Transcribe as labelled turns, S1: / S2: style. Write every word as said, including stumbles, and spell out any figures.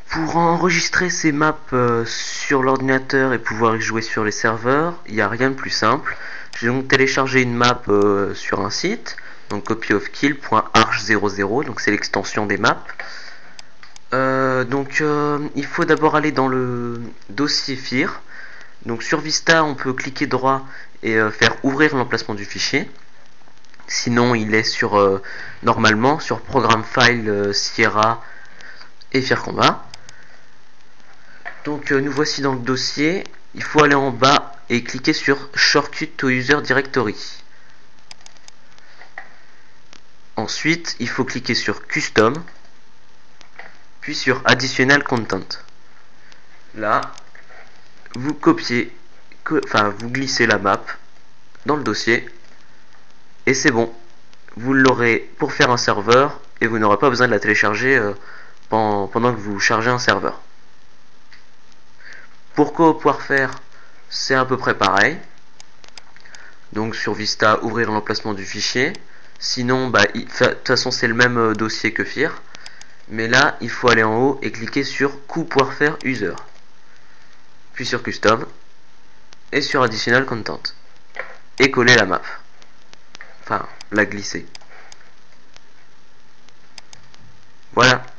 S1: Pour enregistrer ces maps euh, sur l'ordinateur et pouvoir y jouer sur les serveurs, il n'y a rien de plus simple. J'ai donc téléchargé une map euh, sur un site, donc copyofkill point arch zéro zéro, donc c'est l'extension des maps. Euh, donc euh, il faut d'abord aller dans le dossier F I R. Donc sur Vista, on peut cliquer droit et euh, faire ouvrir l'emplacement du fichier. Sinon, il est sur euh, normalement sur Programme File, euh, Sierra et F I R Combat. Donc euh, nous voici dans le dossier. Il faut aller en bas et cliquer sur Shortcut to User Directory. Ensuite, il faut cliquer sur Custom, puis sur Additional Content. Là, vous copiez, enfin vous glissez la map dans le dossier et c'est bon. Vous l'aurez pour faire un serveur et vous n'aurez pas besoin de la télécharger euh, pendant que vous chargez un serveur. Pour pouvoir faire, c'est à peu près pareil. Donc sur Vista, ouvrir l'emplacement du fichier. Sinon, bah, de toute façon, c'est le même dossier que F I R. Mais là, il faut aller en haut et cliquer sur Coup pouvoir faire User. Puis sur Custom. Et sur Additional Content. Et coller la map. Enfin, la glisser. Voilà.